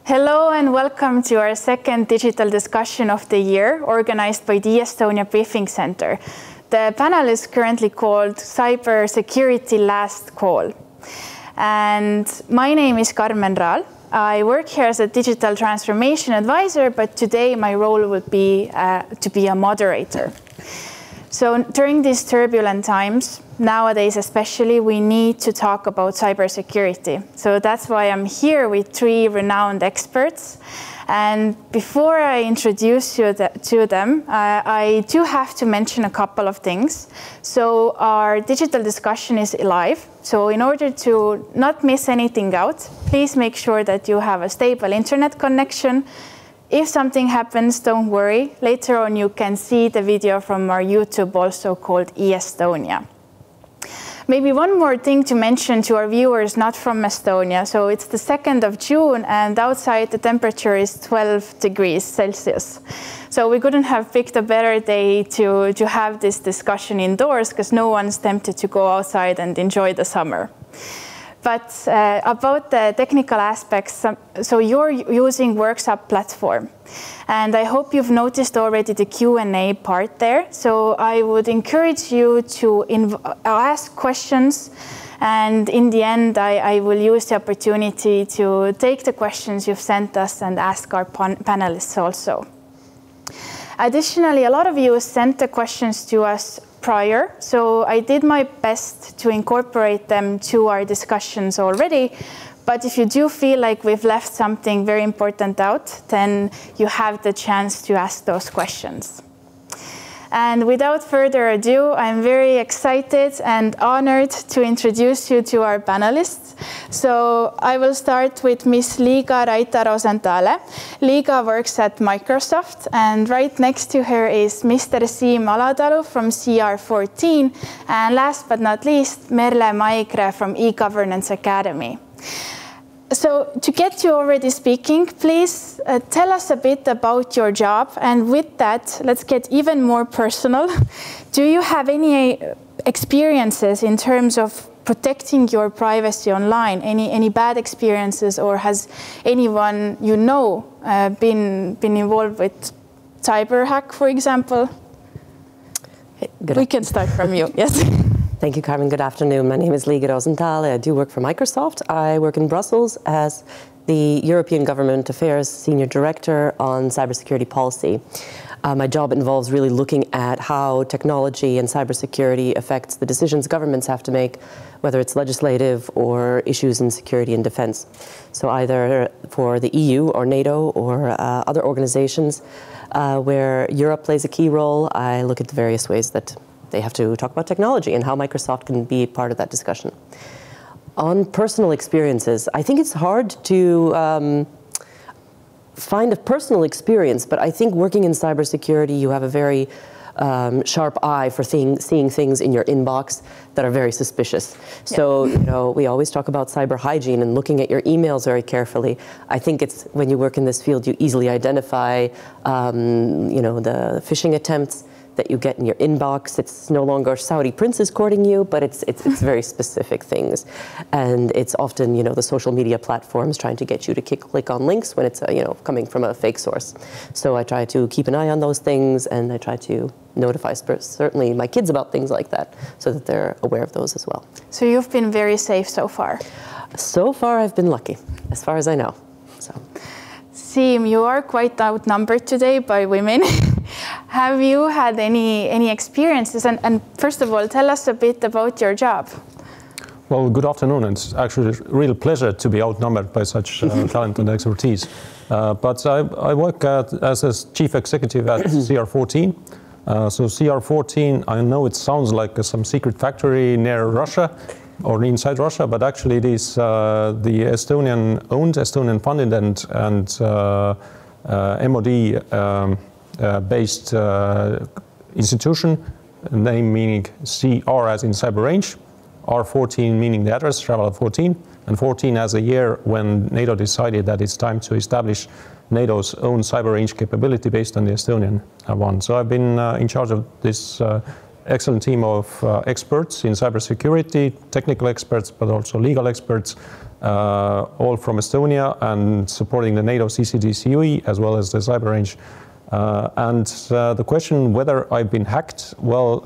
Hello and welcome to our second digital discussion of the year, organized by the e-estonia Briefing Center. The panel is currently called Cyber Security Last Call. And my name is Carmen Raal. I work here as a digital transformation advisor, but today my role would be to be a moderator. So during these turbulent times, nowadays especially, we need to talk about cybersecurity. So that's why I'm here with three renowned experts. And before I introduce you to them, I do have to mention a couple of things. So our digital discussion is live. So in order to not miss anything out, please make sure that you have a stable internet connection. If something happens, don't worry. Later on, you can see the video from our YouTube, also called e-estonia. Maybe one more thing to mention to our viewers not from Estonia. So it's the 2nd of June, and outside the temperature is 12 degrees Celsius. So we couldn't have picked a better day to have this discussion indoors, because no one's tempted to go outside and enjoy the summer. But about the technical aspects, so you're using Workshop platform. And I hope you've noticed already the Q&A part there. So I would encourage you to ask questions. And in the end, I will use the opportunity to take the questions you've sent us and ask our panelists also. Additionally, a lot of you sent the questions to us prior, so I did my best to incorporate them to our discussions already. But if you do feel like we've left something very important out, then you have the chance to ask those questions. And without further ado, I'm very excited and honored to introduce you to our panelists. So I will start with Ms. Līga Raita Rozentāle. Līga works at Microsoft, and right next to her is Mr. Siim Alatalu from CR14, and last but not least, Merle Maigre from e-Governance Academy. So to get you already speaking, please tell us a bit about your job. And with that, let's get even more personal. Do you have any experiences in terms of protecting your privacy online? Any bad experiences, or has anyone you know been involved with cyber hack, for example? We can start from you, yes. Thank you, Carmen. Good afternoon. My name is Līga Rozentāle. I do work for Microsoft. I work in Brussels as the European Government Affairs Senior Director on Cybersecurity Policy. My job involves really looking at how technology and cybersecurity affects the decisions governments have to make, whether it's legislative or issues in security and defense. So either for the EU or NATO or other organizations where Europe plays a key role, I look at the various ways that they have to talk about technology and how Microsoft can be part of that discussion. On personal experiences, I think it's hard to find a personal experience, but I think working in cybersecurity, you have a very sharp eye for seeing things in your inbox that are very suspicious. So, you know, we always talk about cyber hygiene and looking at your emails very carefully. I think it's when you work in this field, you easily identify, you know, the phishing attempts that you get in your inbox. It's no longer Saudi princes courting you, but it's very specific things. And it's often, you know, the social media platforms trying to get you to click on links when it's, you know, coming from a fake source. So I try to keep an eye on those things, and I try to notify certainly my kids about things like that so that they're aware of those as well. So you've been very safe so far? So far, I've been lucky, as far as I know. So. Siim, you are quite outnumbered today by women. Have you had any experiences? And first of all, tell us a bit about your job. Well, good afternoon. It's actually a real pleasure to be outnumbered by such talent and expertise. But I work as a chief executive at CR14. So CR14, I know it sounds like some secret factory near Russia or inside Russia, but actually it is the Estonian-owned, Estonian-funded and MOD based institution, name meaning CR as in cyber range, R14 meaning the address, travel 14, and 14 as a year when NATO decided that it's time to establish NATO's own cyber range capability based on the Estonian one. So I've been in charge of this excellent team of experts in cybersecurity, technical experts, but also legal experts, all from Estonia and supporting the NATO CCDCUE as well as the cyber range. The question whether I've been hacked, well,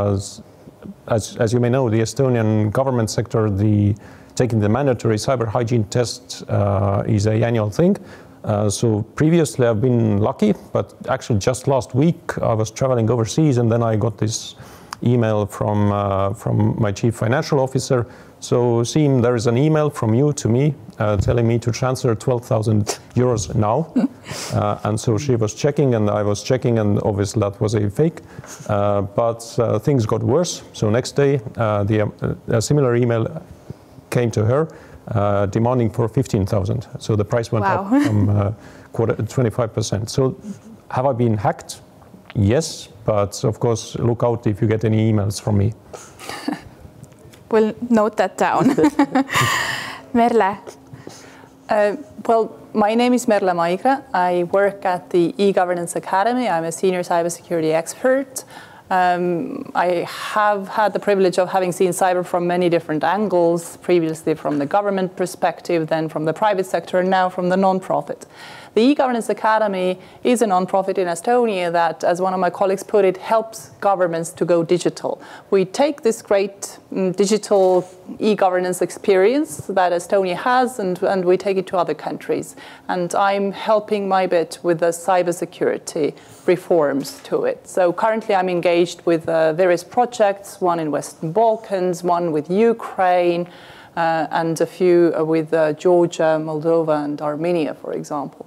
as you may know, the Estonian government sector, taking the mandatory cyber hygiene test is an annual thing. So previously I've been lucky, but actually just last week I was traveling overseas and then I got this email from my chief financial officer. So Siim, there is an email from you to me telling me to transfer 12,000 euros now. And so she was checking and I was checking, and obviously that was a fake. But things got worse. So next day a similar email came to her demanding for 15,000. So the price went up from 25%. So have I been hacked? Yes, but of course look out if you get any emails from me. We'll note that down. Merle. Well, my name is Merle Maigre. I work at the e-Governance Academy. I'm a senior cybersecurity expert. I have had the privilege of having seen cyber from many different angles, previously from the government perspective, then from the private sector, and now from the non-profit. The e-Governance Academy is a non-profit in Estonia that, as one of my colleagues put it, helps governments to go digital. We take this great digital e-governance experience that Estonia has and we take it to other countries. And I'm helping my bit with the cybersecurity reforms to it. So currently I'm engaged with various projects, one in Western Balkans, one with Ukraine, and a few with Georgia, Moldova, and Armenia, for example.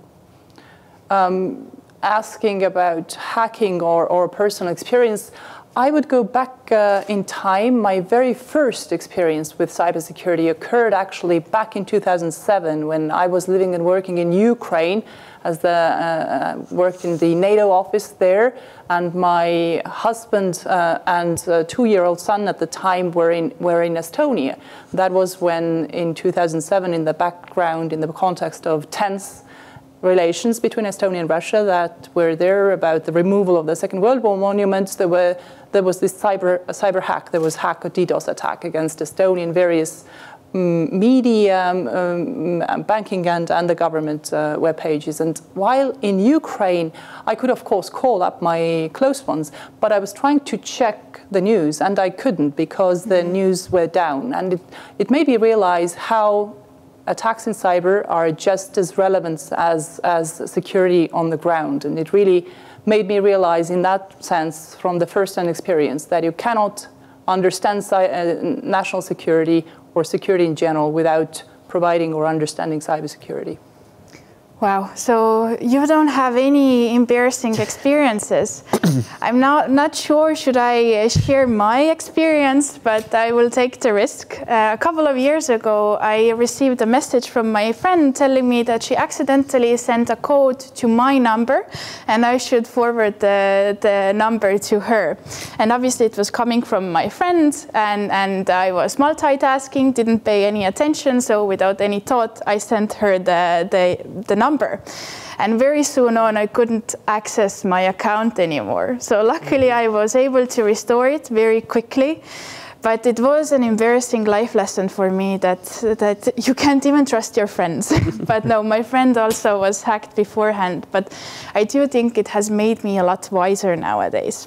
Asking about hacking or personal experience, I would go back in time. My very first experience with cybersecurity occurred actually back in 2007 when I was living and working in Ukraine worked in the NATO office there, and my husband and 2-year-old son at the time were in Estonia. That was when in 2007, in the background, in the context of tense relations between Estonia and Russia that were there about the removal of the Second World War monuments, there was this cyber hack. There was a DDoS attack against Estonian various media, banking and the government web pages. And while in Ukraine, I could of course call up my close ones, but I was trying to check the news and I couldn't because the news were down. And it made me realize how attacks in cyber are just as relevant as security on the ground. And it really made me realize in that sense from the first-hand experience that you cannot understand national security or security in general without providing or understanding cybersecurity. Wow, so you don't have any embarrassing experiences. I'm not sure should I share my experience, but I will take the risk. A couple of years ago, I received a message from my friend telling me that she accidentally sent a code to my number and I should forward the number to her. And obviously it was coming from my friend and I was multitasking, didn't pay any attention, so without any thought, I sent her the number. And very soon on, I couldn't access my account anymore. So luckily, I was able to restore it very quickly. But it was an embarrassing life lesson for me that you can't even trust your friends. But no, my friend also was hacked beforehand. But I do think it has made me a lot wiser nowadays.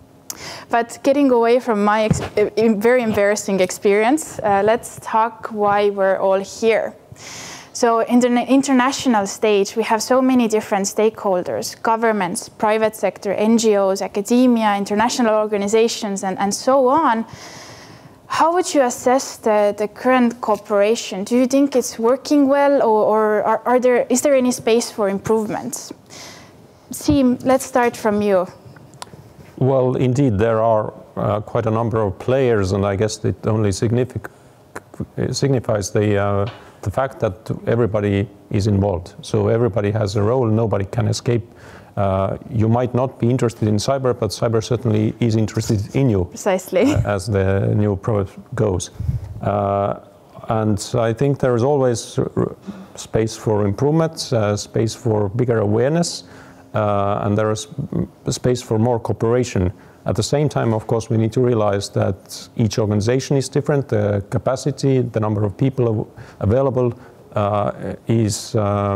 But getting away from my very embarrassing experience, let's talk why we're all here. So in the international stage, we have so many different stakeholders, governments, private sector, NGOs, academia, international organizations, and so on. How would you assess the current cooperation? Do you think it's working well, or is there any space for improvements? Siim, let's start from you. Well, indeed, there are quite a number of players, and I guess it only signifies the fact that everybody is involved. So everybody has a role, nobody can escape. You might not be interested in cyber, but cyber certainly is interested in you. Precisely. As the new proverb goes. And I think there is always space for improvement, space for bigger awareness, and there is space for more cooperation. At the same time, of course, we need to realize that each organization is different. The capacity, the number of people available is,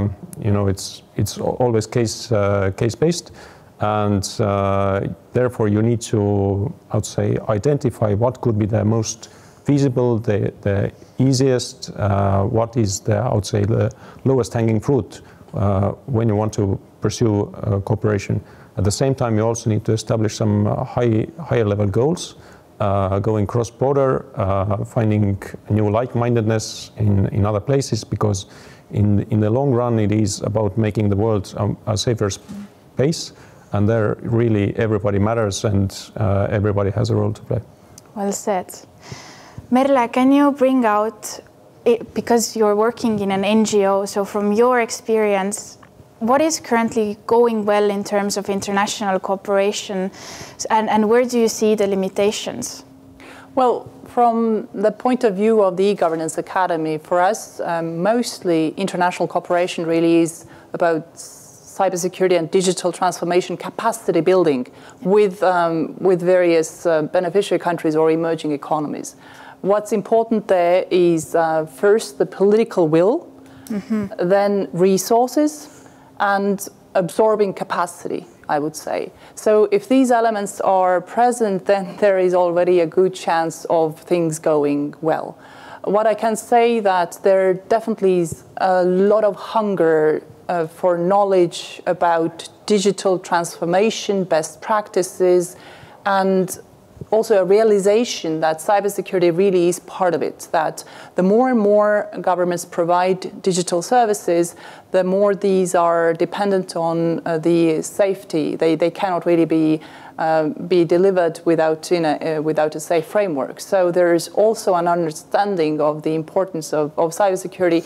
it's always case-based. And therefore, you need to, I would say, identify what could be the most feasible, the easiest, what is the, I would say, the lowest hanging fruit when you want to pursue cooperation. At the same time, you also need to establish some higher level goals, going cross-border, finding new like-mindedness in other places, because in the long run, it is about making the world a safer space, and there really everybody matters and everybody has a role to play. Well said. Merle, can you bring out, because you're working in an NGO, so from your experience, what is currently going well in terms of international cooperation, and where do you see the limitations? Well, from the point of view of the e-Governance Academy, for us, mostly international cooperation really is about cybersecurity and digital transformation capacity building with various beneficiary countries or emerging economies. What's important there is first the political will, then resources, and absorbing capacity, I would say. So if these elements are present, then there is already a good chance of things going well. What I can say that there definitely is a lot of hunger for knowledge about digital transformation, best practices, and also a realization that cybersecurity really is part of it, that the more and more governments provide digital services, the more these are dependent on the safety. They cannot really be delivered without a safe framework. So there is also an understanding of the importance of cybersecurity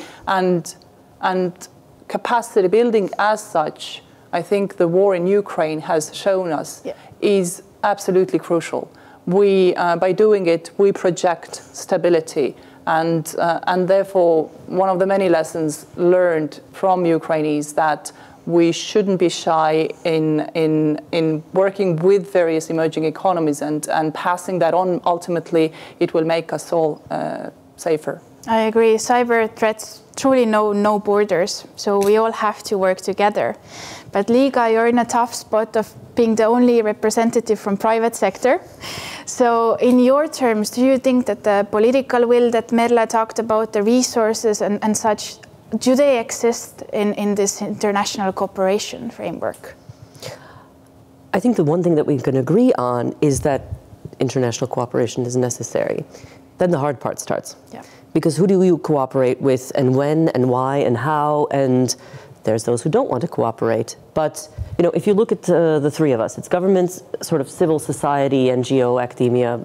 and capacity building as such. I think the war in Ukraine has shown us is absolutely crucial. By doing it, we project stability, and therefore one of the many lessons learned from Ukraine is that we shouldn't be shy in working with various emerging economies and passing that on. Ultimately, it will make us all safer. I agree. Cyber threats truly know no borders, so we all have to work together. But Līga, you're in a tough spot of being the only representative from private sector. So in your terms, do you think that the political will that Merle talked about, the resources and such, do they exist in this international cooperation framework? I think the one thing that we can agree on is that international cooperation is necessary. Then the hard part starts. Yeah. Because who do you cooperate with, and when, and why, and how, and there's those who don't want to cooperate. But if you look at the three of us, it's governments, sort of civil society, NGO, academia,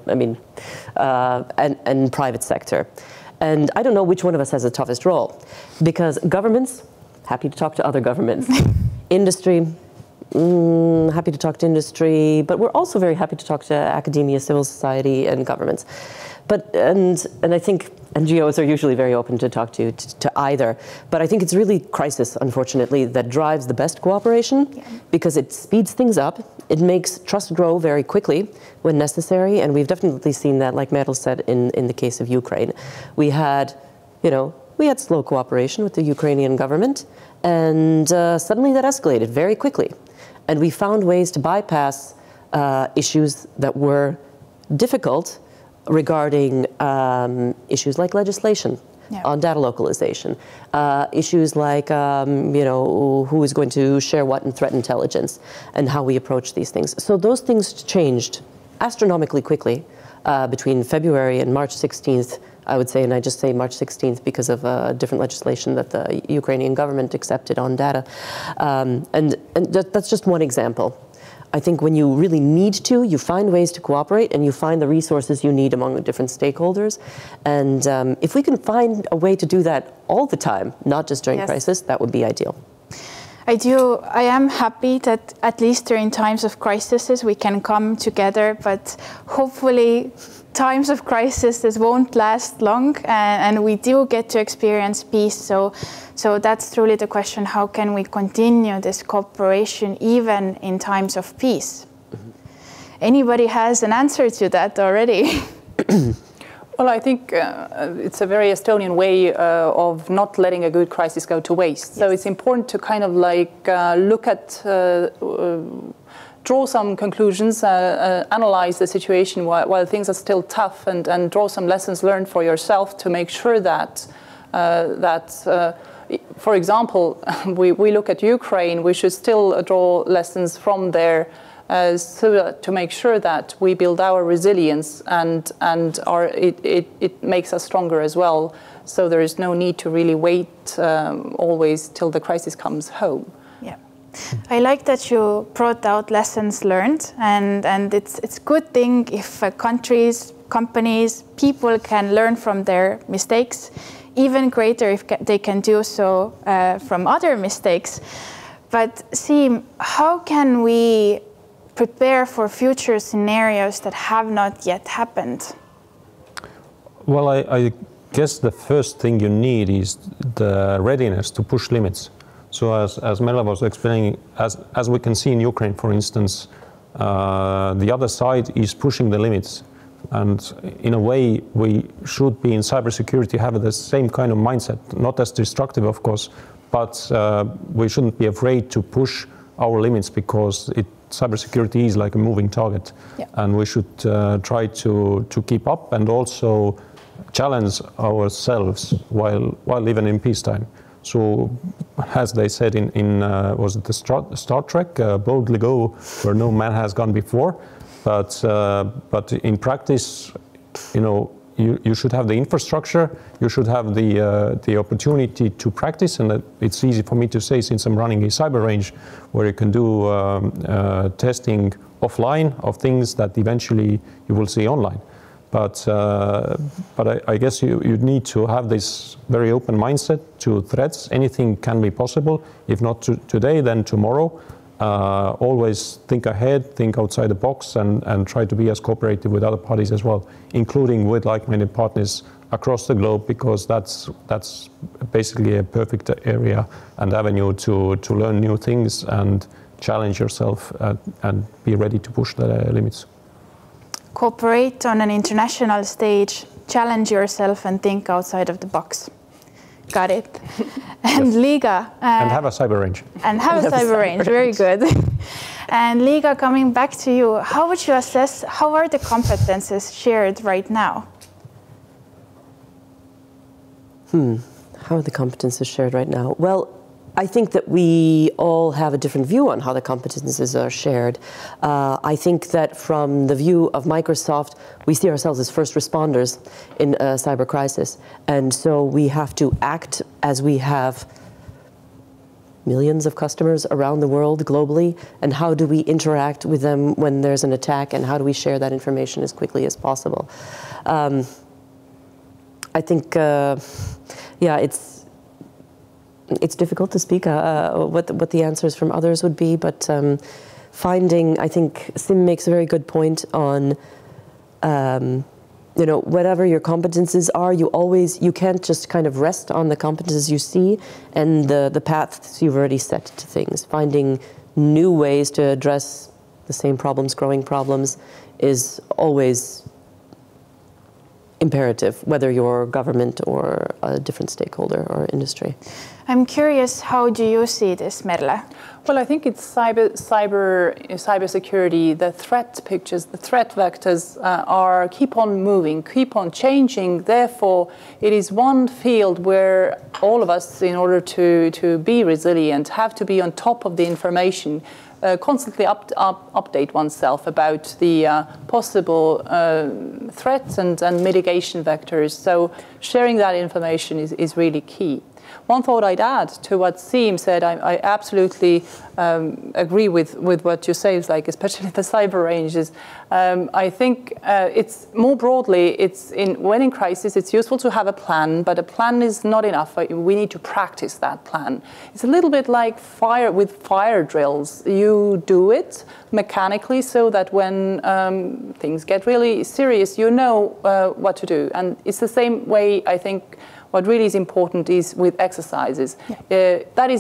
and private sector. And I don't know which one of us has the toughest role, because governments, happy to talk to other governments. Industry, happy to talk to industry, but we're also very happy to talk to academia, civil society, and governments. And I think NGOs are usually very open to talk to either. But I think it's really crisis, unfortunately, that drives the best cooperation, because it speeds things up. It makes trust grow very quickly when necessary. And we've definitely seen that, like Merle said, in the case of Ukraine. We had slow cooperation with the Ukrainian government, and suddenly that escalated very quickly. And we found ways to bypass issues that were difficult regarding issues like legislation on data localization, issues like who is going to share what in threat intelligence, and how we approach these things. So those things changed astronomically quickly between February and March 16th, I would say, and I just say March 16th because of different legislation that the Ukrainian government accepted on data. And that's just one example. I think when you really need to, you find ways to cooperate, and you find the resources you need among the different stakeholders. And if we can find a way to do that all the time, not just during crisis, that would be ideal. I am happy that at least during times of crises we can come together, but hopefully times of crisis won't last long, and we do get to experience peace. So that's truly the question: how can we continue this cooperation even in times of peace? anybody has an answer to that already? Well, I think it's a very Estonian way of not letting a good crisis go to waste. Yes. So it's important to kind of like look at, draw some conclusions, analyze the situation while things are still tough, and draw some lessons learned for yourself to make sure that, for example, we look at Ukraine, we should still draw lessons from there. So to make sure that we build our resilience and it makes us stronger as well. So there is no need to really wait always till the crisis comes home. Yeah, I like that you brought out lessons learned, and it's a good thing if countries, companies, people can learn from their mistakes. Even greater if they can do so from other mistakes. But Siim, how can we prepare for future scenarios that have not yet happened? Well, I guess the first thing you need is the readiness to push limits. So as Merle was explaining, as we can see in Ukraine, for instance, the other side is pushing the limits. And in a way, we should be in cybersecurity have the same kind of mindset, not as destructive, of course, but we shouldn't be afraid to push our limits because cybersecurity is like a moving target. Yeah. And we should try to keep up and also challenge ourselves while even in peacetime. So, as they said in was it the Star Trek, boldly go where no man has gone before. But in practice, you should have the infrastructure, you should have the opportunity to practice, and it's easy for me to say since I'm running a cyber range where you can do testing offline of things that eventually you will see online. But I guess you need to have this very open mindset to threats. Anything can be possible. If not today, then tomorrow. Always think ahead, think outside the box, and try to be as cooperative with other parties as well, including with like-minded partners across the globe, because that's basically a perfect area and avenue to learn new things and challenge yourself and be ready to push the limits. Cooperate on an international stage, challenge yourself, and think outside of the box. Got it. And yes. Līga. And have a cyber range. And have a cyber range, very good. And Līga, coming back to you, how would you assess, how are the competences shared right now? How are the competences shared right now? Well, I think that we all have a different view on how the competences are shared. I think that from the view of Microsoft, we see ourselves as first responders in a cyber crisis. And so we have to act as we have millions of customers around the world globally. And how do we interact with them when there's an attack? And how do we share that information as quickly as possible? I think, yeah, it's difficult to speak what the answers from others would be, but finding, I think Siim makes a very good point on, whatever your competences are, you can't just kind of rest on the competences you see and the paths you've already set to things. Finding new ways to address the same problems, growing problems, is always imperative, whether you're government or a different stakeholder or industry. I'm curious, how do you see this, Merle? Well, I think it's cybersecurity. The threat pictures, the threat vectors keep on moving, keep on changing. Therefore, it is one field where all of us, in order to be resilient, have to be on top of the information. Constantly update oneself about the possible threats and mitigation vectors. So sharing that information is really key. One thought I'd add to what Siim said, I absolutely agree with what you say, like especially the cyber ranges. I think it's more broadly, when in crisis, it's useful to have a plan, but a plan is not enough. We need to practice that plan. It's a little bit like with fire drills. You do it mechanically so that when things get really serious, you know what to do. And it's the same way, I think, what really is important is with exercises. Yeah. That is the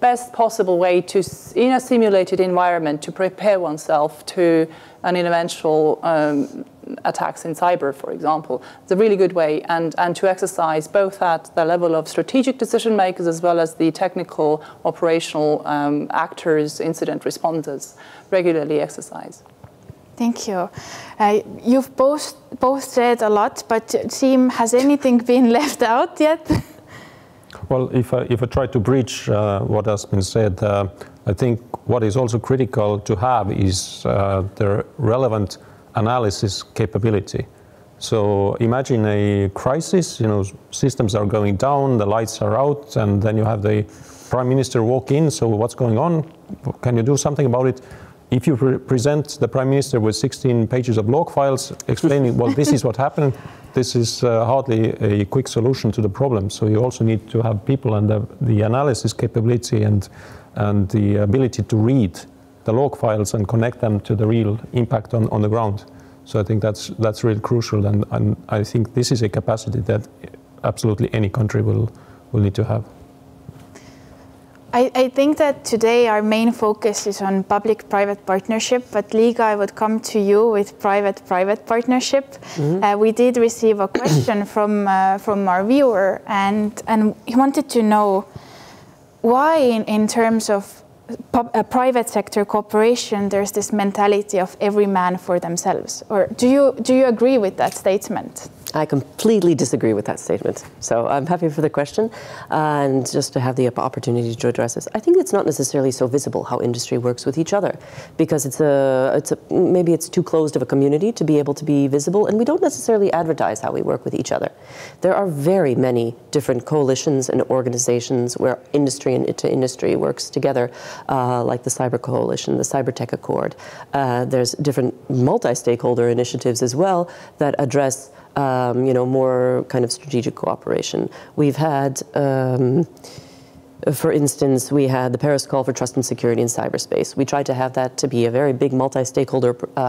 best possible way to, in a simulated environment, to prepare oneself to an eventual attacks in cyber, for example. It's a really good way, and to exercise both at the level of strategic decision makers as well as the technical operational actors, incident responders, regularly exercise. Thank you. You've both said a lot, but Siim, has anything been left out yet? Well, if I try to bridge what has been said, I think what is also critical to have is the relevant analysis capability. So imagine a crisis, systems are going down, the lights are out, and then you have the Prime Minister walk in, so what's going on? Can you do something about it? If you present the Prime Minister with 16 pages of log files explaining, well, this is what happened, this is hardly a quick solution to the problem. So you also need to have people and the analysis capability and the ability to read the log files and connect them to the real impact on the ground. So I think that's really crucial, and I think this is a capacity that absolutely any country will need to have. I think that today our main focus is on public-private partnership, but Līga, I would come to you with private-private partnership. Mm-hmm. We did receive a question from our viewer, and he wanted to know why in terms of private sector cooperation, there's this mentality of every man for themselves. Or do you agree with that statement? I completely disagree with that statement. So I'm happy for the question and just to have the opportunity to address this. I think it's not necessarily so visible how industry works with each other, because maybe it's too closed of a community to be able to be visible, and we don't necessarily advertise how we work with each other. There are very many different coalitions and organizations where industry to industry works together, like the Cyber Coalition, the Cyber Tech Accord. There's different multi-stakeholder initiatives as well that address more kind of strategic cooperation. We've had, for instance, we had the Paris Call for Trust and Security in Cyberspace. We tried to have that to be a very big multi-stakeholder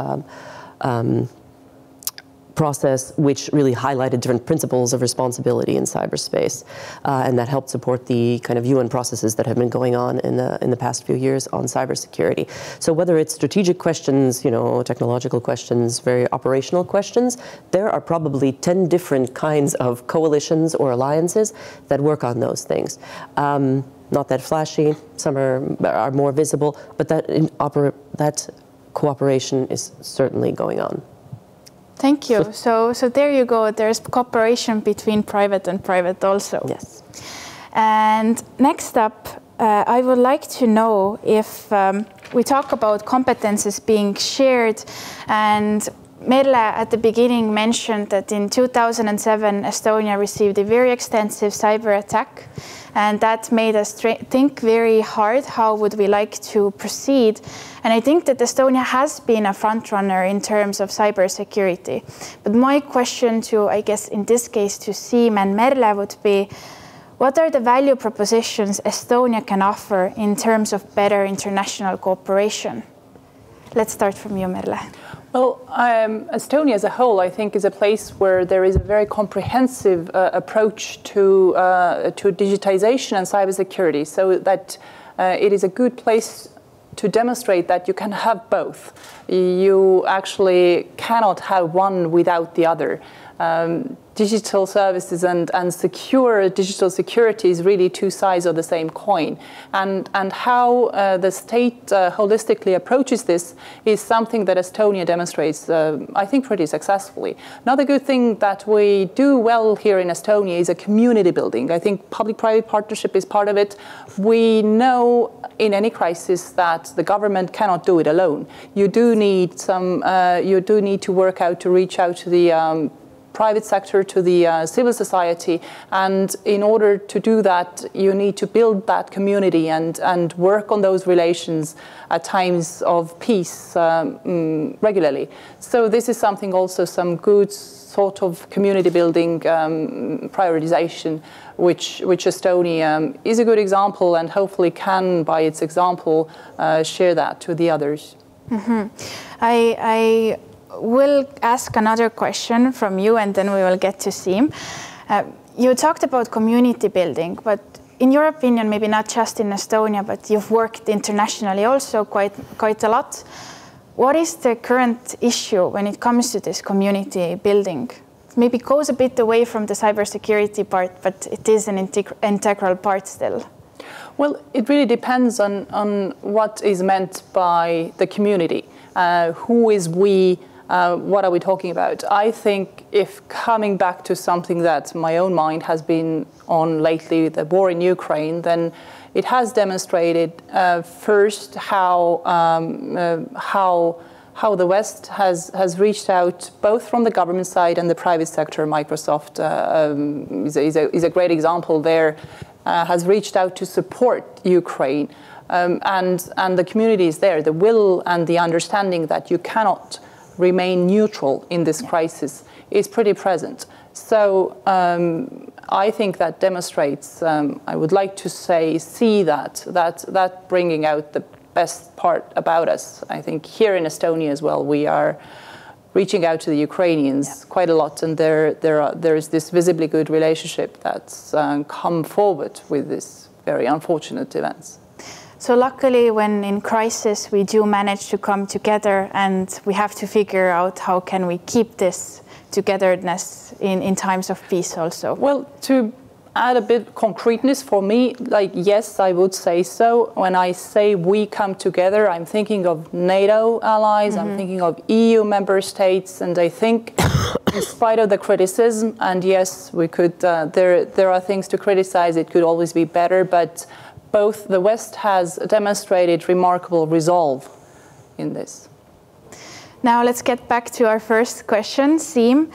process, which really highlighted different principles of responsibility in cyberspace, and that helped support the kind of UN processes that have been going on in the past few years on cybersecurity. So whether it's strategic questions, technological questions, very operational questions, there are probably 10 different kinds of coalitions or alliances that work on those things. Not that flashy, some are more visible, but that cooperation is certainly going on. Thank you. So there you go. There's cooperation between private and private also. Yes. And next up, I would like to know if we talk about competences being shared, and Merle at the beginning mentioned that in 2007, Estonia received a very extensive cyber attack, and that made us think very hard how would we like to proceed. And I think that Estonia has been a front runner in terms of cybersecurity. But my question to, I guess in this case, to Siim and Merle would be, what are the value propositions Estonia can offer in terms of better international cooperation? Let's start from you, Merle. Well, Estonia as a whole, I think, is a place where there is a very comprehensive approach to digitization and cybersecurity, so that it is a good place to demonstrate that you can have both. You actually cannot have one without the other. Digital services and secure digital security is really two sides of the same coin. And how the state holistically approaches this is something that Estonia demonstrates, I think, pretty successfully. Another good thing that we do well here in Estonia is a community building. I think public-private partnership is part of it. We know in any crisis that the government cannot do it alone. You do need to work out to reach out to the private sector, to the civil society, and in order to do that, you need to build that community and work on those relations at times of peace regularly. So this is something also, some good sort of community building prioritization, which Estonia is a good example, and hopefully can, by its example, share that to the others. Mm-hmm. I will ask another question from you, and then we will get to Siim. You talked about community building, but in your opinion, maybe not just in Estonia, but you've worked internationally also quite a lot. What is the current issue when it comes to this community building? Maybe goes a bit away from the cybersecurity part, but it is an integral part still. Well, it really depends on what is meant by the community. Who is we? What are we talking about? I think if coming back to something that my own mind has been on lately, the war in Ukraine, then it has demonstrated first how the West has reached out, both from the government side and the private sector. Microsoft is a great example there, has reached out to support Ukraine. And the community is there, the will and the understanding that you cannot remain neutral in this crisis is pretty present. So I think that demonstrates, I would like to see that bringing out the best part about us. I think here in Estonia as well, we are reaching out to the Ukrainians quite a lot, and there is this visibly good relationship that's come forward with this very unfortunate events. So luckily, when in crisis, we do manage to come together, and we have to figure out how can we keep this togetherness in times of peace also. Well, to add a bit concreteness for me, like, yes, I would say so. When I say we come together, I'm thinking of NATO allies, I'm thinking of EU member states, and I think in spite of the criticism, and yes, we could, there are things to criticize, it could always be better, but both the West has demonstrated remarkable resolve in this. Now let's get back to our first question, Siim.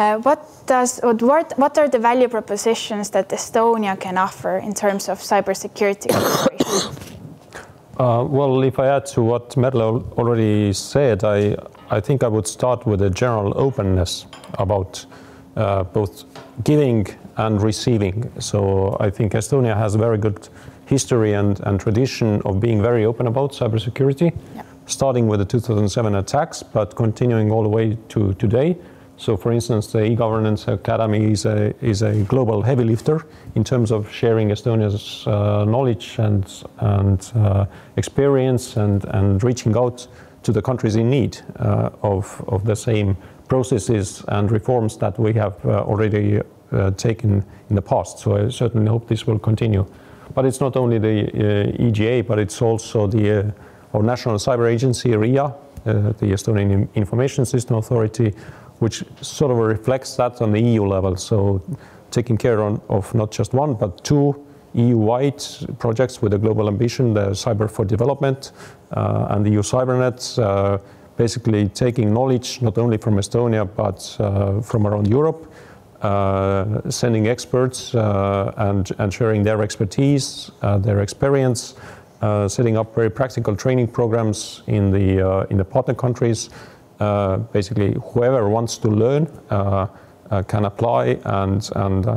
What are the value propositions that Estonia can offer in terms of cybersecurity cooperation? Well, if I add to what Merle already said, I think I would start with a general openness about both giving and receiving. So I think Estonia has a very good history and tradition of being very open about cybersecurity, starting with the 2007 attacks, but continuing all the way to today. So, for instance, the e-governance academy is a global heavy lifter in terms of sharing Estonia's knowledge and experience and reaching out to the countries in need of the same processes and reforms that we have already taken in the past. So I certainly hope this will continue. But it's not only the EGA, but it's also our National Cyber Agency, RIA, the Estonian Information System Authority, which sort of reflects that on the EU level. So taking care of not just one, but two EU-wide projects with a global ambition, the Cyber for Development and the EU CyberNet, basically taking knowledge not only from Estonia, but from around Europe, sending experts and sharing their expertise, their experience, setting up very practical training programs in the partner countries. Basically, whoever wants to learn can apply, and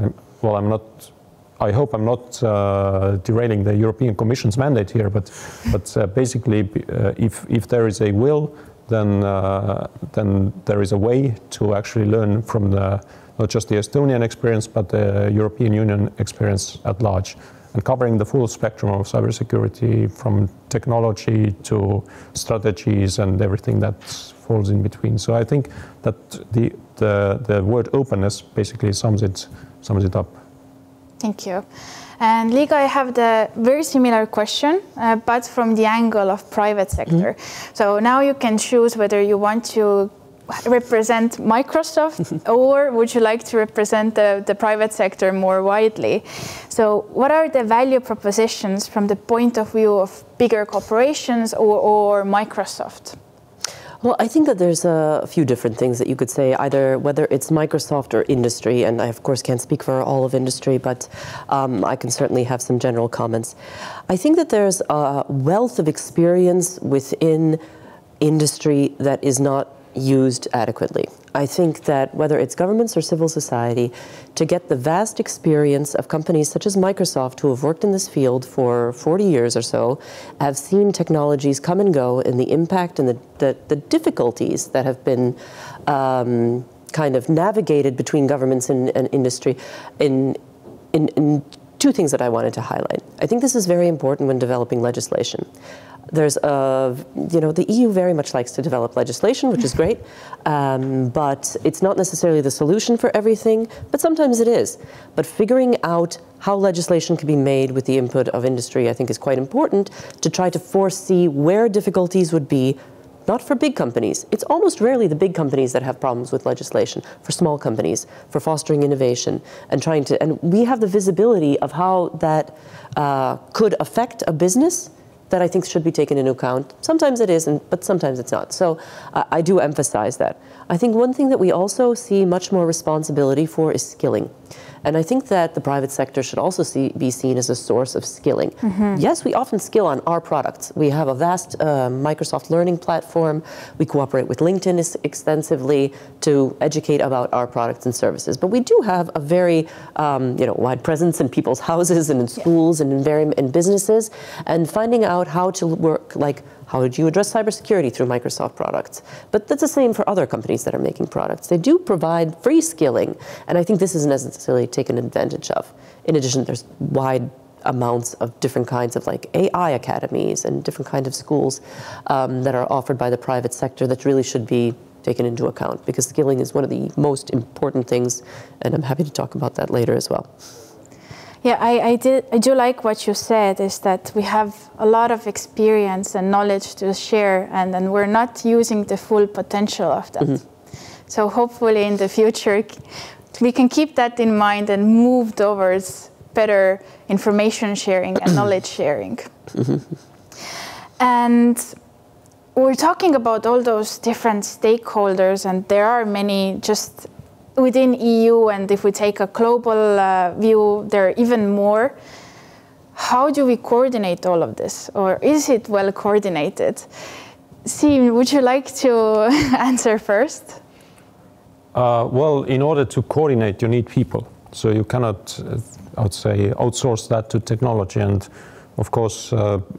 I hope I'm not derailing the European Commission's mandate here, but basically, if there is a will, then there is a way to actually learn from not just the Estonian experience, but the European Union experience at large, and covering the full spectrum of cybersecurity, from technology to strategies and everything that falls in between. So I think that the word openness basically sums it up. Thank you. And Līga, I have the very similar question, but from the angle of private sector. So now you can choose whether you want to represent Microsoft or would you like to represent the private sector more widely? So what are the value propositions from the point of view of bigger corporations or Microsoft? Well, I think that there's a few different things that you could say, either whether it's Microsoft or industry, and I, of course, can't speak for all of industry, but I can certainly have some general comments. I think that there's a wealth of experience within industry that is not used adequately. I think that whether it's governments or civil society, to get the vast experience of companies such as Microsoft, who have worked in this field for 40 years or so, have seen technologies come and go, and the impact and the difficulties that have been kind of navigated between governments and industry in two things that I wanted to highlight. I think this is very important when developing legislation. There's the EU very much likes to develop legislation, which is great, but it's not necessarily the solution for everything, but sometimes it is. But figuring out how legislation can be made with the input of industry, I think, is quite important to try to foresee where difficulties would be, not for big companies. It's almost rarely the big companies that have problems with legislation, for small companies, for fostering innovation, and we have the visibility of how that could affect a business that I think should be taken into account. Sometimes it is, but sometimes it's not. So I do emphasize that. I think one thing that we also see much more responsibility for is skilling. And I think that the private sector should also be seen as a source of skilling. Mm-hmm. Yes, we often skill on our products. We have a vast Microsoft learning platform. We cooperate with LinkedIn extensively to educate about our products and services. But we do have a very wide presence in people's houses and in schools and in businesses. And finding out how to work, like, how would you address cybersecurity through Microsoft products? But that's the same for other companies that are making products. They do provide free skilling, and I think this isn't necessarily taken advantage of. In addition, there's wide amounts of different kinds of like AI academies and different kinds of schools that are offered by the private sector that really should be taken into account, because skilling is one of the most important things, and I'm happy to talk about that later as well. Yeah, I do like what you said, is that we have a lot of experience and knowledge to share, and then we're not using the full potential of that. Mm-hmm. So hopefully in the future we can keep that in mind and move towards better information sharing and knowledge sharing. Mm-hmm. And we're talking about all those different stakeholders, and there are many just within EU, and if we take a global view, there are even more. How do we coordinate all of this, or is it well coordinated? Siim, would you like to answer first? Well, in order to coordinate, you need people. So you cannot, I would say, outsource that to technology. And of course,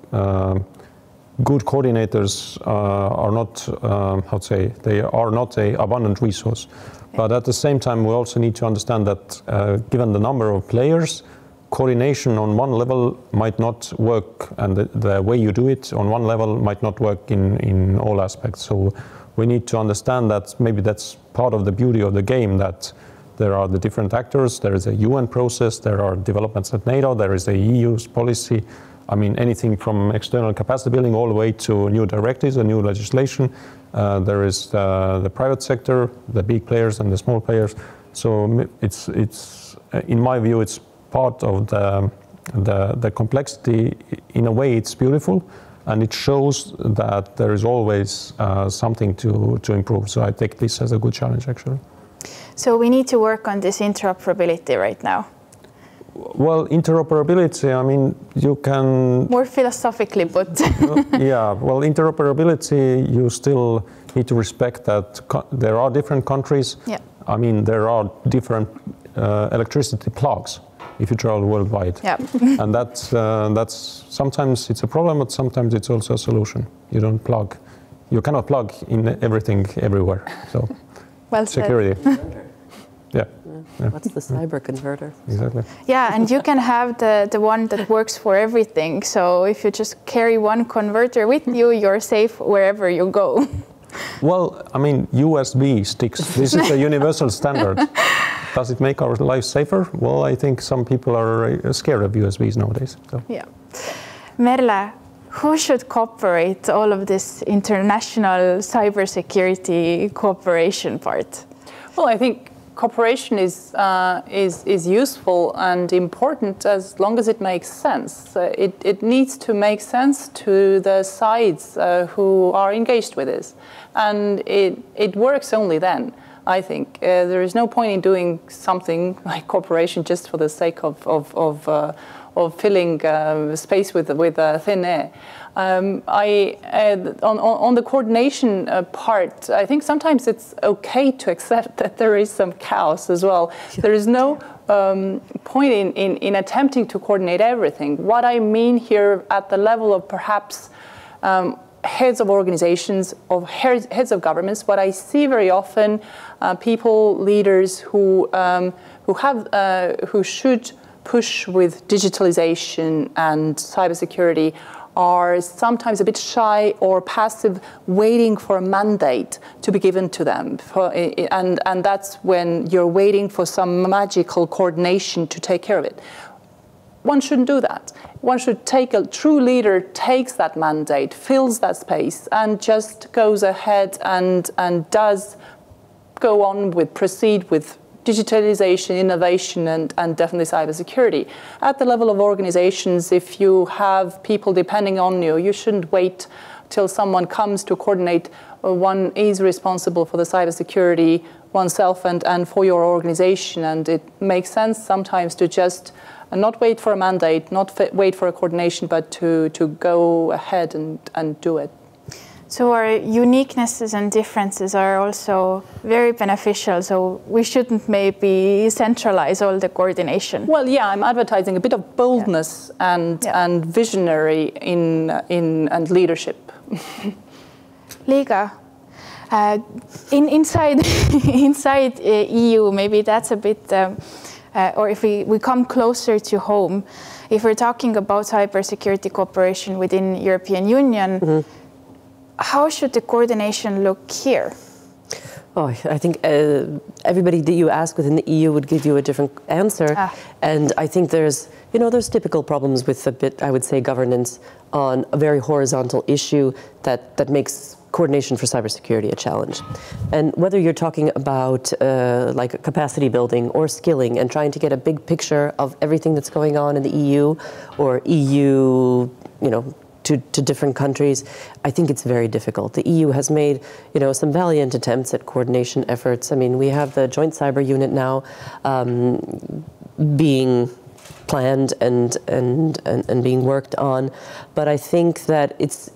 good coordinators are not, they are not an abundant resource. But at the same time, we also need to understand that given the number of players, coordination on one level might not work, and the way you do it on one level might not work in all aspects. So we need to understand that maybe that's part of the beauty of the game, that there are the different actors, there is a UN process, there are developments at NATO, there is the EU's policy. I mean, anything from external capacity building all the way to new directives and new legislation. There is the private sector, the big players and the small players. So it's in my view, it's part of the complexity. In a way, it's beautiful, and it shows that there is always something to improve. So I take this as a good challenge, actually. So we need to work on this interoperability right now. Well, interoperability, I mean, you can... More philosophically, but... Yeah, well, interoperability, you still need to respect that there are different countries. Yeah. I mean, there are different electricity plugs if you travel worldwide. Yeah. And that's sometimes it's a problem, but sometimes it's also a solution. You cannot plug in everything everywhere. So, well security. Yeah. What's the cyber converter? Exactly. Yeah, and you can have the one that works for everything. So if you just carry one converter with you, you're safe wherever you go. Well, I mean, USB sticks. This is a universal standard. Does it make our lives safer? Well, I think some people are scared of USBs nowadays. So. Yeah. Merle, who should cooperate all of this international cybersecurity cooperation part? Well, I think cooperation is useful and important as long as it makes sense. It needs to make sense to the sides who are engaged with this, and it works only then. I think there is no point in doing something like cooperation just for the sake of filling space with thin air. On the coordination part, I think sometimes it's okay to accept that there is some chaos as well. There is no point in attempting to coordinate everything. What I mean here at the level of perhaps heads of organizations, of heads of governments, what I see very often, people, leaders who should push with digitalization and cybersecurity are sometimes a bit shy or passive, waiting for a mandate to be given to them. And that's when you're waiting for some magical coordination to take care of it. One shouldn't do that. One should take a true leader, takes that mandate, fills that space, and just goes ahead and does go on with, proceed with digitalization, innovation, and definitely cybersecurity. At the level of organizations, if you have people depending on you, you shouldn't wait till someone comes to coordinate. One is responsible for the cybersecurity oneself and for your organization, and it makes sense sometimes to just not wait for a mandate, not wait for a coordination, but to go ahead and do it. So our uniquenesses and differences are also very beneficial, so we shouldn't maybe centralize all the coordination. Well, yeah, I'm advertising a bit of boldness and visionary and leadership. Līga, inside EU, maybe that's a bit, or if we come closer to home, if we're talking about cybersecurity cooperation within European Union, how should the coordination look here? Oh, I think everybody that you ask within the EU would give you a different answer. And I think there's typical problems with a bit, I would say, governance on a very horizontal issue that makes coordination for cybersecurity a challenge. And whether you're talking about like capacity building or skilling and trying to get a big picture of everything that's going on in the EU or EU, to different countries, I think it's very difficult. The EU has made, some valiant attempts at coordination efforts. I mean, we have the Joint Cyber Unit now being planned and being worked on, but I think that it's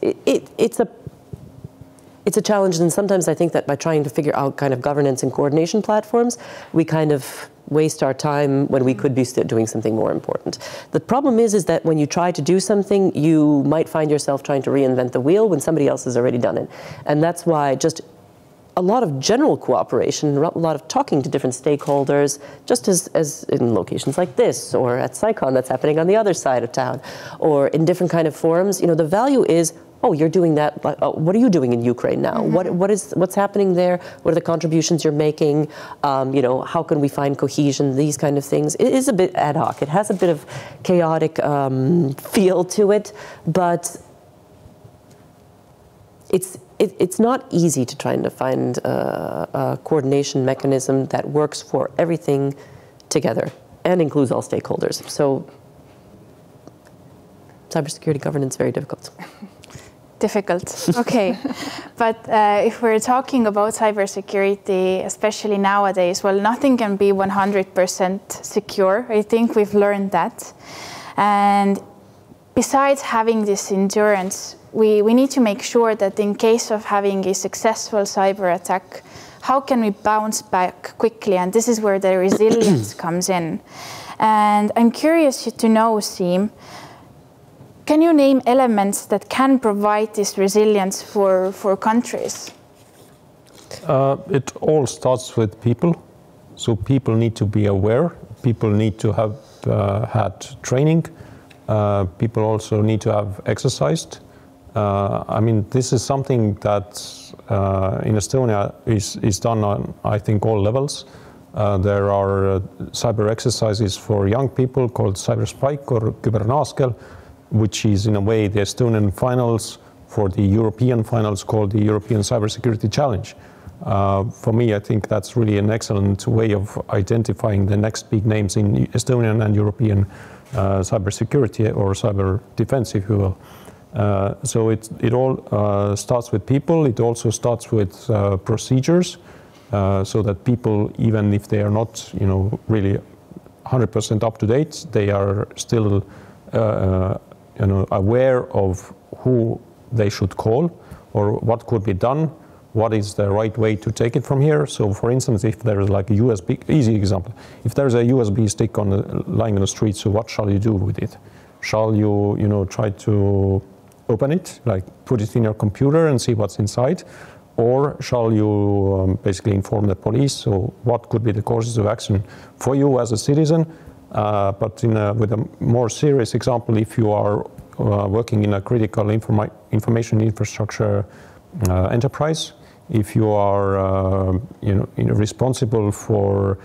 a challenge, and sometimes I think that by trying to figure out kind of governance and coordination platforms, we kind of waste our time when we could be doing something more important. The problem is that when you try to do something, you might find yourself trying to reinvent the wheel when somebody else has already done it. And that's why just a lot of general cooperation, a lot of talking to different stakeholders, just as in locations like this, or at CICON that's happening on the other side of town, or in different kind of forums, the value is, oh, you're doing that. What are you doing in Ukraine now? What's happening there? What are the contributions you're making? How can we find cohesion? These kind of things. It is a bit ad hoc. It has a bit of chaotic feel to it, but it's not easy to try and find a coordination mechanism that works for everything together and includes all stakeholders. So cybersecurity governance, very difficult. Difficult, okay. But if we're talking about cybersecurity, especially nowadays, well, nothing can be 100% secure. I think we've learned that. And besides having this endurance, we need to make sure that in case of having a successful cyber attack, how can we bounce back quickly? And this is where the resilience comes in. And I'm curious to know, Siim, can you name elements that can provide this resilience for countries? It all starts with people. So people need to be aware. People need to have had training. People also need to have exercised. I mean, this is something that in Estonia is done on, I think, all levels. There are cyber exercises for young people called Cyber Spike or Kübernaaskel, which is in a way the Estonian finals for the European finals called the European Cybersecurity Challenge. For me, I think that's really an excellent way of identifying the next big names in Estonian and European cybersecurity or cyber defense, if you will. So it all starts with people. It also starts with procedures, so that people, even if they are not, really 100% up to date, they are still aware of who they should call or what could be done, what is the right way to take it from here. So for instance, if there is like a USB, easy example, if there's a USB stick lying on the street, so what shall you do with it? Shall you, try to open it, like put it in your computer and see what's inside? Or shall you basically inform the police? So what could be the courses of action for you as a citizen But with a more serious example, if you are working in a critical information infrastructure enterprise, if you are responsible for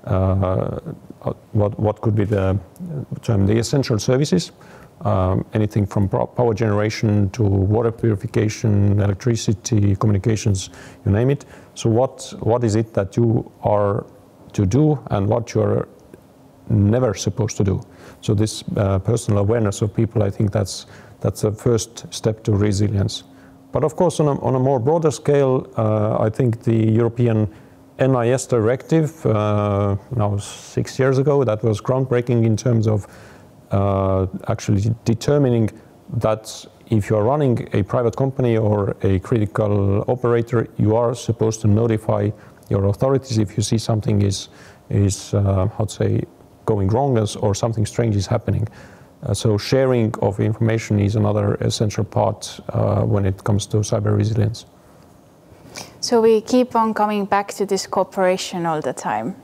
what could be the term, the essential services, anything from power generation to water purification, electricity, communications, you name it. So what is it that you are to do and what you're never supposed to do? So this personal awareness of people, I think that's a first step to resilience. But of course, on a more broader scale, I think the European NIS directive, now 6 years ago, that was groundbreaking in terms of actually determining that if you are running a private company or a critical operator, you are supposed to notify your authorities if you see something is how to say, going wrong or something strange is happening. So sharing of information is another essential part when it comes to cyber resilience. So we keep on coming back to this cooperation all the time.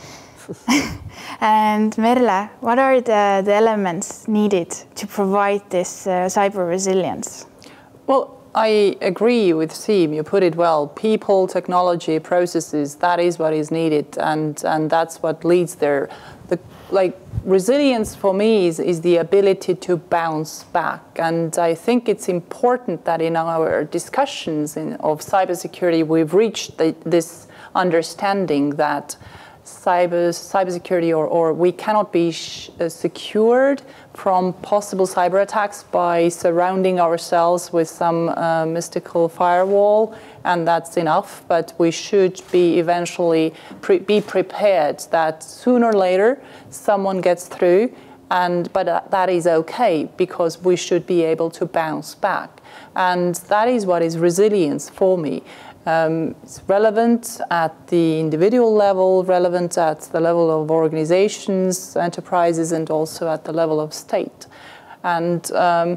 And Merle, what are the elements needed to provide this cyber resilience? Well, I agree with Siim. You put it well. People, technology, processes, that is what is needed, and that's what leads there. Resilience for me is the ability to bounce back. And I think it's important that in our discussions of cybersecurity, we've reached this understanding that cybersecurity or we cannot be secured from possible cyber attacks by surrounding ourselves with some mystical firewall, and that's enough. But we should be eventually be prepared that sooner or later someone gets through, but that is okay because we should be able to bounce back, and that is what is resilience for me. It's relevant at the individual level, relevant at the level of organizations, enterprises, and also at the level of state. And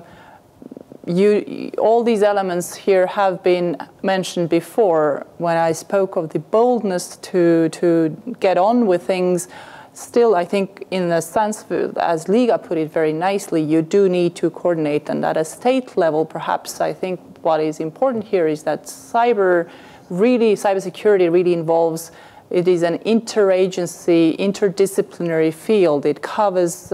all these elements here have been mentioned before when I spoke of the boldness to get on with things. Still, I think in the sense, as Līga put it very nicely, you do need to coordinate. And at a state level, perhaps, I think what is important here is that cybersecurity really involves, it is an interagency, interdisciplinary field. It covers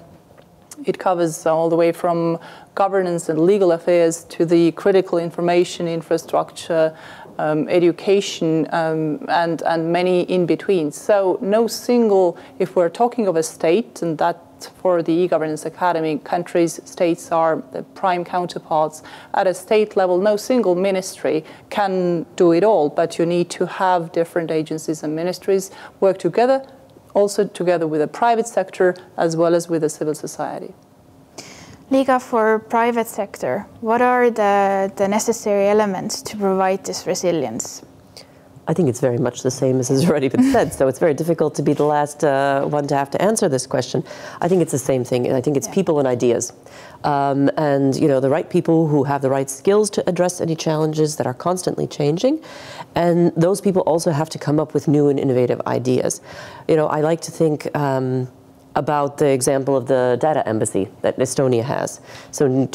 all the way from governance and legal affairs to the critical information infrastructure, education, and many in between. So no single, if we're talking of a state, and that for the e-governance academy, countries, states are the prime counterparts. At a state level, no single ministry can do it all, but you need to have different agencies and ministries work together, also together with the private sector as well as with the civil society. Līga, for private sector, what are the necessary elements to provide this resilience? I think it's very much the same as has already been said, so it's very difficult to be the last one to have to answer this question. I think it's the same thing, and I think it's people and ideas. And the right people who have the right skills to address any challenges that are constantly changing, and those people also have to come up with new and innovative ideas. I like to think about the example of the data embassy that Estonia has. So in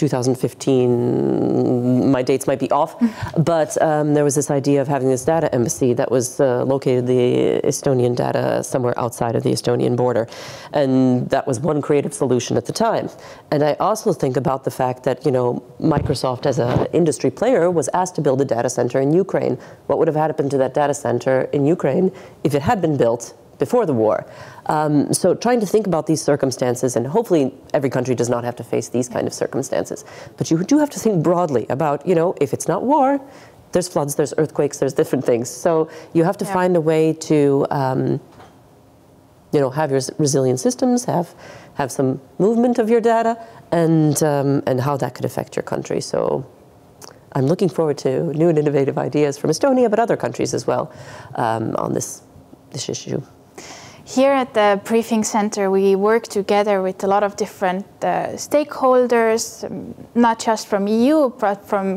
2015, my dates might be off, but there was this idea of having this data embassy that was located the Estonian data somewhere outside of the Estonian border. And that was one creative solution at the time. And I also think about the fact that, Microsoft as an industry player was asked to build a data center in Ukraine. What would have happened to that data center in Ukraine if it had been built before the war? So trying to think about these circumstances, and hopefully every country does not have to face these kind of circumstances, but you do have to think broadly about, if it's not war, there's floods, there's earthquakes, there's different things. So you have to find a way to, have your resilient systems, have some movement of your data, and how that could affect your country. So I'm looking forward to new and innovative ideas from Estonia, but other countries as well, on this issue. Here at the Briefing Center, we work together with a lot of different stakeholders, not just from EU, but from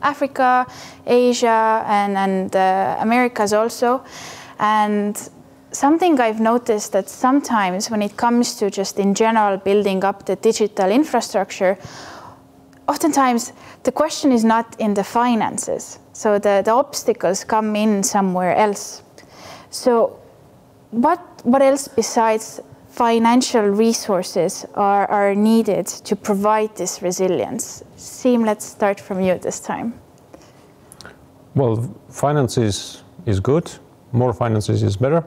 Africa, Asia, and Americas also. And something I've noticed that sometimes when it comes to just in general building up the digital infrastructure, oftentimes the question is not in the finances. So the obstacles come in somewhere else. So what else besides financial resources are needed to provide this resilience? Siim, let's start from you this time. Well, finances is good. More finances is better.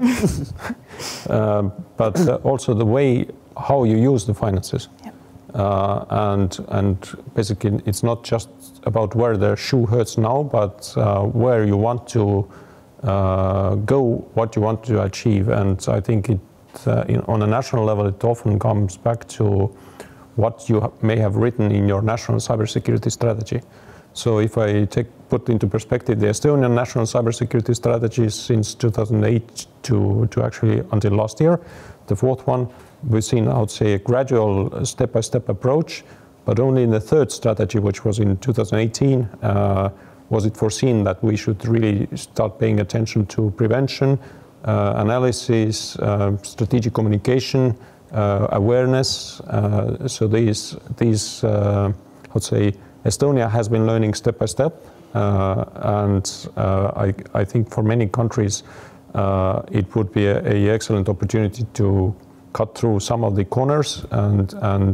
But also the way how you use the finances. Yep. And basically it's not just about where the shoe hurts now, but where you want to go, what you want to achieve. And I think it, on a national level, it often comes back to what you may have written in your national cybersecurity strategy. So if I put into perspective the Estonian national cybersecurity strategy since 2008 to actually until last year, the fourth one, we've seen, I would say, a gradual step-by-step approach, but only in the third strategy, which was in 2018, was it foreseen that we should really start paying attention to prevention, analysis, strategic communication, awareness. So these I would say, Estonia has been learning step by step, and I think for many countries it would be an excellent opportunity to cut through some of the corners and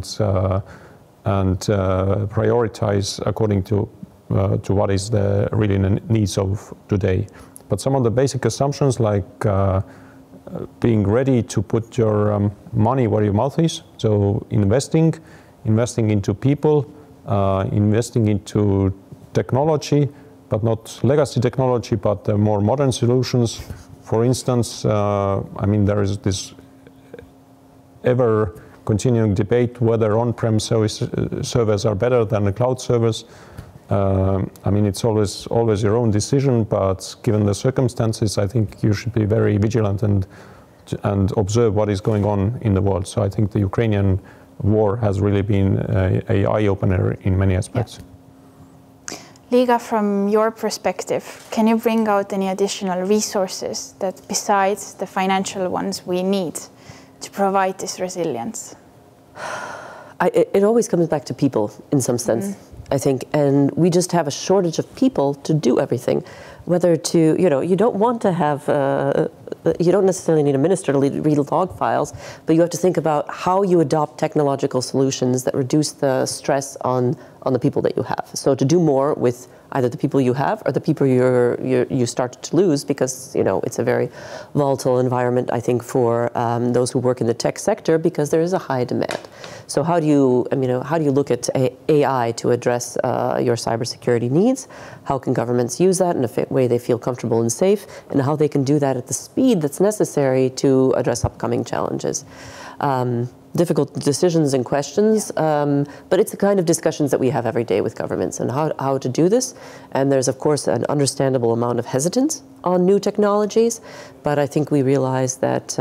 prioritize according to what is the really needs of today. But some of the basic assumptions, like being ready to put your money where your mouth is, so investing into people, investing into technology, but not legacy technology, but more modern solutions. For instance, I mean, there is this ever continuing debate whether on-prem servers are better than the cloud servers. I mean, it's always your own decision, but given the circumstances, I think you should be very vigilant and observe what is going on in the world. So I think the Ukrainian war has really been an eye-opener in many aspects. Yeah. Līga, from your perspective, can you bring out any additional resources that besides the financial ones we need to provide this resilience? It always comes back to people in some sense, I think, and we just have a shortage of people to do everything. Whether to, you don't want to have, you don't necessarily need a minister to read log files, but you have to think about how you adopt technological solutions that reduce the stress on the people that you have. So to do more with either the people you have or the people you start to lose, because it's a very volatile environment, I think, for those who work in the tech sector, because there is a high demand. So how do you look at AI to address your cybersecurity needs? How can governments use that in a way they feel comfortable and safe, and how they can do that at the speed that's necessary to address upcoming challenges? Difficult decisions and questions, but it's the kind of discussions that we have every day with governments and how to do this. And there's, of course, an understandable amount of hesitance on new technologies, but I think we realize that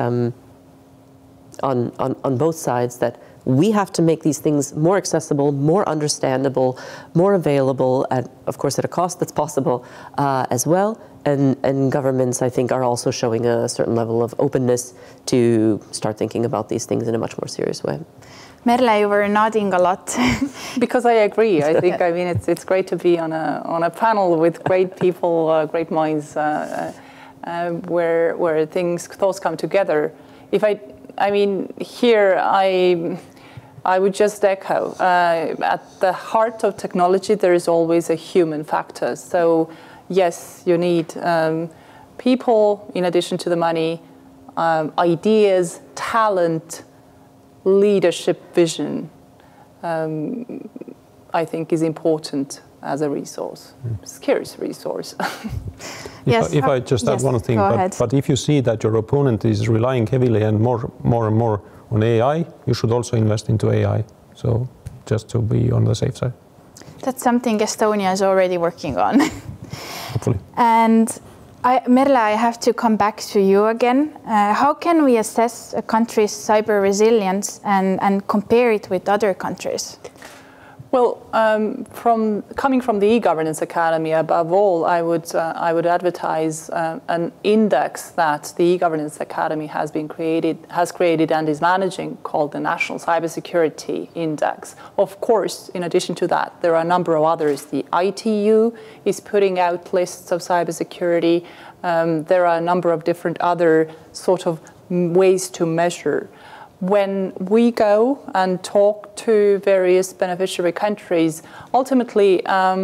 on both sides that we have to make these things more accessible, more understandable, more available, and of course at a cost that's possible as well. And governments, I think, are also showing a certain level of openness to start thinking about these things in a much more serious way. Merle, you were nodding a lot. Because I agree. I think, I mean, it's great to be on a panel with great people, great minds, where thoughts come together. I mean, here I would just echo, at the heart of technology, there is always a human factor. So yes, you need people in addition to the money, ideas, talent, leadership, vision, I think is important as a resource, scarce resource. If I just add one thing, but if you see that your opponent is relying heavily and more and more on AI, you should also invest into AI. So just to be on the safe side. That's something Estonia is already working on. Hopefully. And Merle, I have to come back to you again. How can we assess a country's cyber resilience and compare it with other countries? Well, coming from the e-governance academy, above all, I would advertise an index that the e-governance academy has created and is managing, called the National Cybersecurity Index. Of course, in addition to that, there are a number of others. The ITU is putting out lists of cybersecurity. There are a number of different other sort of ways to measure. When we go and talk to various beneficiary countries, ultimately, to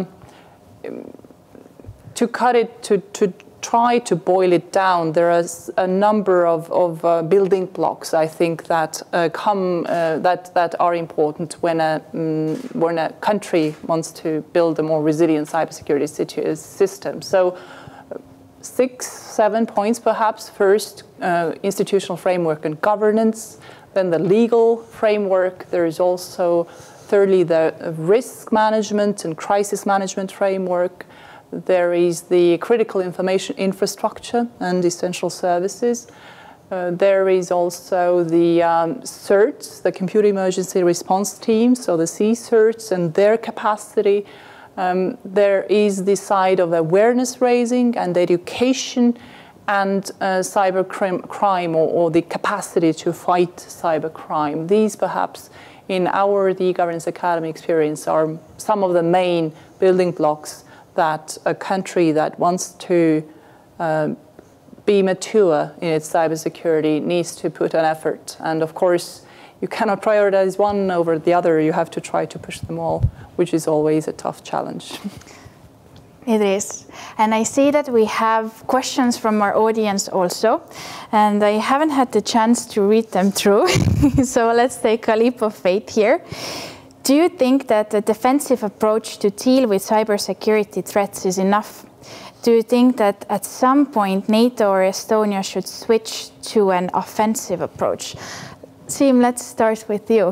try to boil it down, there is a number of building blocks, I think, that that are important when a country wants to build a more resilient cybersecurity system. So 6, 7 points, perhaps. First, institutional framework and governance. Then the legal framework. There is also, thirdly, the risk management and crisis management framework. There is the critical information infrastructure and essential services. There is also the CERTs, the Computer Emergency Response Team, so the CERTs and their capacity. There is the side of awareness raising and education, and cyber crime or the capacity to fight cyber crime. These, perhaps, in our the e-governance academy experience, are some of the main building blocks that a country that wants to be mature in its cybersecurity needs to put an effort. And of course, you cannot prioritize one over the other. You have to try to push them all, which is always a tough challenge. It is. And I see that we have questions from our audience also, and I haven't had the chance to read them through. So let's take a leap of faith here. Do you think that the defensive approach to deal with cybersecurity threats is enough? Do you think that at some point NATO or Estonia should switch to an offensive approach? Siim, let's start with you.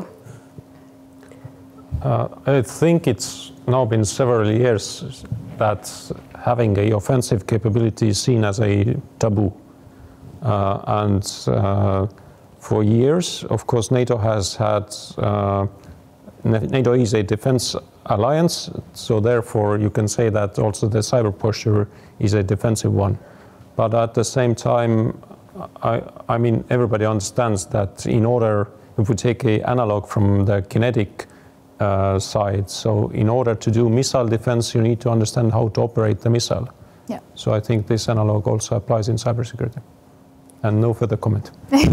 I think it's now been several years that having an offensive capability is seen as a taboo. For years, of course, NATO has had, NATO is a defense alliance, so therefore you can say that also the cyber posture is a defensive one. But at the same time, I mean, everybody understands that in order, if we take an analog from the kinetic side, so in order to do missile defense, you need to understand how to operate the missile. Yeah. So I think this analog also applies in cybersecurity. And no further comment.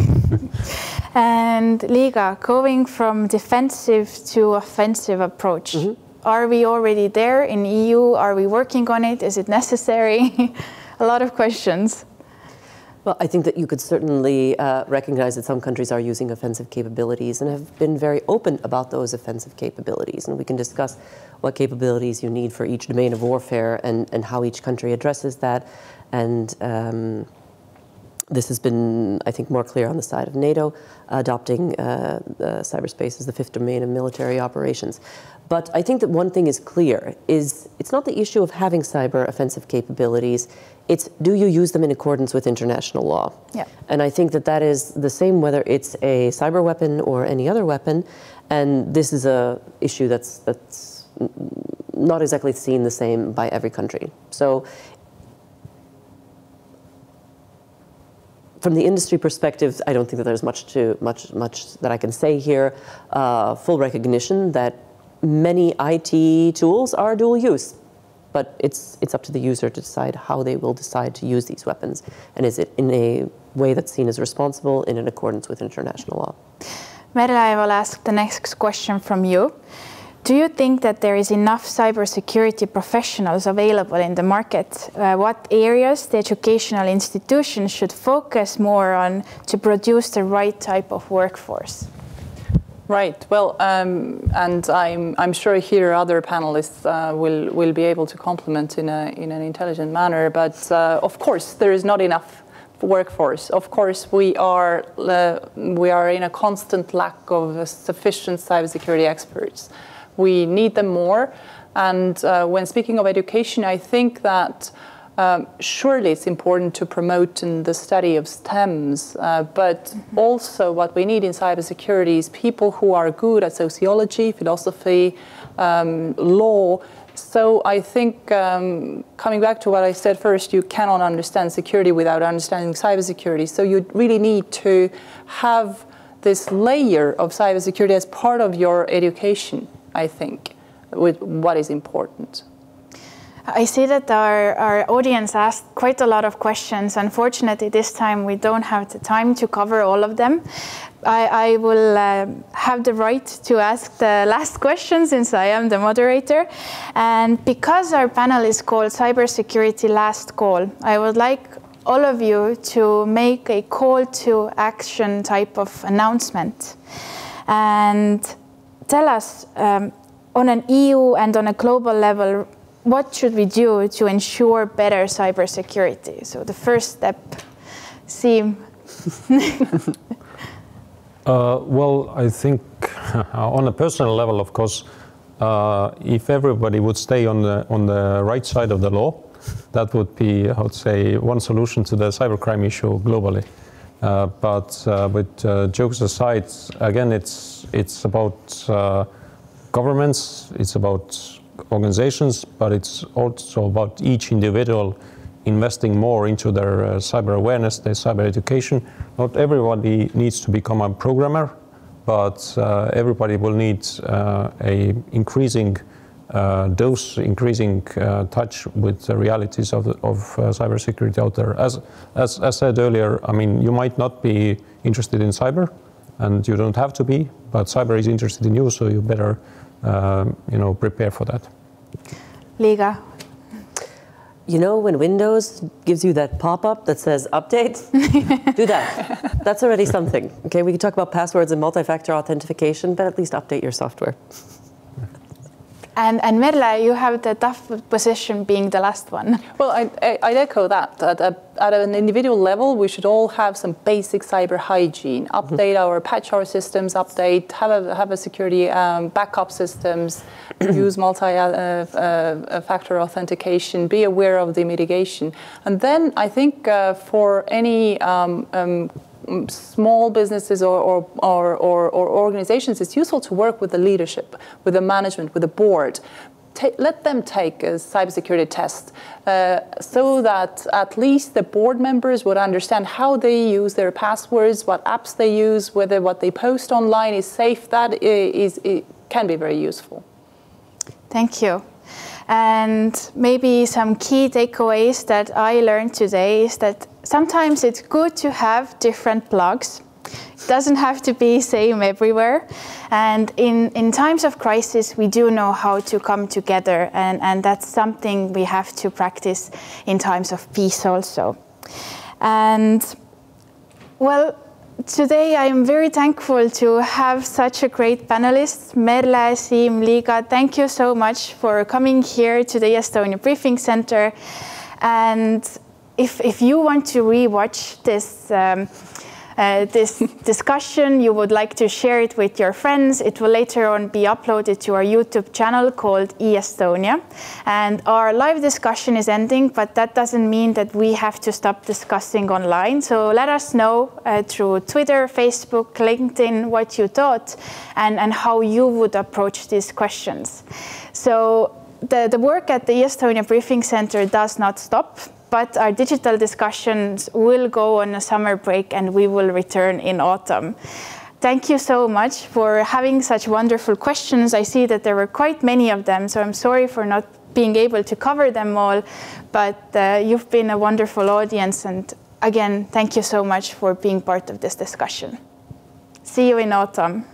And Līga, going from defensive to offensive approach, are we already there in EU? Are we working on it? Is it necessary? A lot of questions. Well, I think that you could certainly recognize that some countries are using offensive capabilities and have been very open about those offensive capabilities. And we can discuss what capabilities you need for each domain of warfare and how each country addresses that. And this has been, I think, more clear on the side of NATO, adopting cyberspace as the fifth domain of military operations. But I think that one thing is clear, is it's not the issue of having cyber offensive capabilities, it's do you use them in accordance with international law? Yeah. And I think that that is the same whether it's a cyber weapon or any other weapon, and this is an issue that's not exactly seen the same by every country. So from the industry perspective, I don't think that there's much that I can say here. Full recognition that many IT tools are dual use, but it's up to the user to decide how they will decide to use these weapons, and is it in a way that's seen as responsible and in accordance with international law. Merle, I will ask the next question from you. Do you think that there is enough cybersecurity professionals available in the market? What areas the educational institutions should focus more on to produce the right type of workforce? Right. Well, and I'm sure here other panelists will be able to complement in an intelligent manner. But of course, there is not enough workforce. Of course, we are in a constant lack of sufficient cybersecurity experts. We need them more. And when speaking of education, I think that surely it's important to promote in the study of STEMs, but also what we need in cybersecurity is people who are good at sociology, philosophy, law. So I think, coming back to what I said first, you cannot understand security without understanding cybersecurity. So you really need to have this layer of cybersecurity as part of your education, I think, with what is important. I see that our audience asked quite a lot of questions. Unfortunately, this time we don't have the time to cover all of them. I will have the right to ask the last question since I am the moderator. And because our panel is called Cybersecurity Last Call, I would like all of you to make a call to action type of announcement and tell us on an EU and on a global level, what should we do to ensure better cybersecurity? So the first step, Siim. Well, I think on a personal level, of course, if everybody would stay on the right side of the law, that would be, I would say, one solution to the cybercrime issue globally. But with jokes aside, again, it's about governments, it's about organizations, but it's also about each individual investing more into their cyber awareness, their cyber education. Not everybody needs to become a programmer, but everybody will need a increasing dose, increasing touch with the realities of cybersecurity out there. As said earlier, I mean, you might not be interested in cyber, and you don't have to be, but cyber is interested in you, so you better prepare for that. Līga. You know, when Windows gives you that pop-up that says update, do that. That's already something. Okay, we can talk about passwords and multi-factor authentication, but at least update your software. And Merle, you have the tough position being the last one. Well, I'd echo that. At an individual level, we should all have some basic cyber hygiene. Update our patch our systems, have a security backup systems, use multi-factor authentication, be aware of the mitigation. And then I think for any small businesses or organizations, it's useful to work with the leadership, with the management, with the board. Let them take a cybersecurity test so that at least the board members would understand how they use their passwords, what apps they use, whether what they post online is safe. That can be very useful. Thank you. And maybe some key takeaways that I learned today is that sometimes it's good to have different blogs. It doesn't have to be same everywhere. And in times of crisis, we do know how to come together. And that's something we have to practice in times of peace also. And well, today I am very thankful to have such a great panelists, Merle, Siim, Līga. Thank you so much for coming here to the e-estonia Briefing Center. And if you want to rewatch this discussion, you would like to share it with your friends, it will later on be uploaded to our YouTube channel called e-estonia. And our live discussion is ending, but that doesn't mean that we have to stop discussing online. So let us know through Twitter, Facebook, LinkedIn what you thought and how you would approach these questions. So the work at the e-estonia Briefing Center does not stop. But our digital discussions will go on a summer break and we will return in autumn. Thank you so much for having such wonderful questions. I see that there were quite many of them, so I'm sorry for not being able to cover them all, but you've been a wonderful audience. And again, thank you so much for being part of this discussion. See you in autumn.